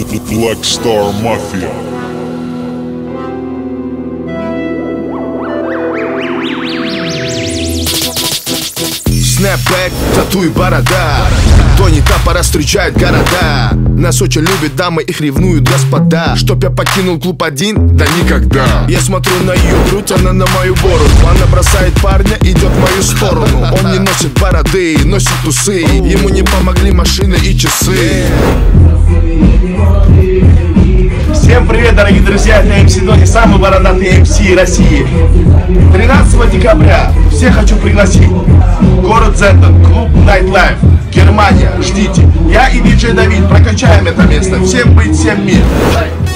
Black Star Mafia. Снэпбэк, тату и борода. Тони Тапора встречает города. Нас очень любят дамы, их ревнуют господа. Чтоб я покинул клуб один? Да никогда. Я смотрю на ее грудь, она на мою бороду. Она бросает парня, идет в мою сторону. Он не носит бороды, носит усы. Ему не помогли машины и часы. Всем привет, дорогие друзья, это МС Дони, самый бородатый МС России. 13 декабря всех хочу пригласить. Город Зеттен, клуб Nightlife, Германия, ждите. Я и диджей Давид прокачаем это место. Всем быть, всем мир.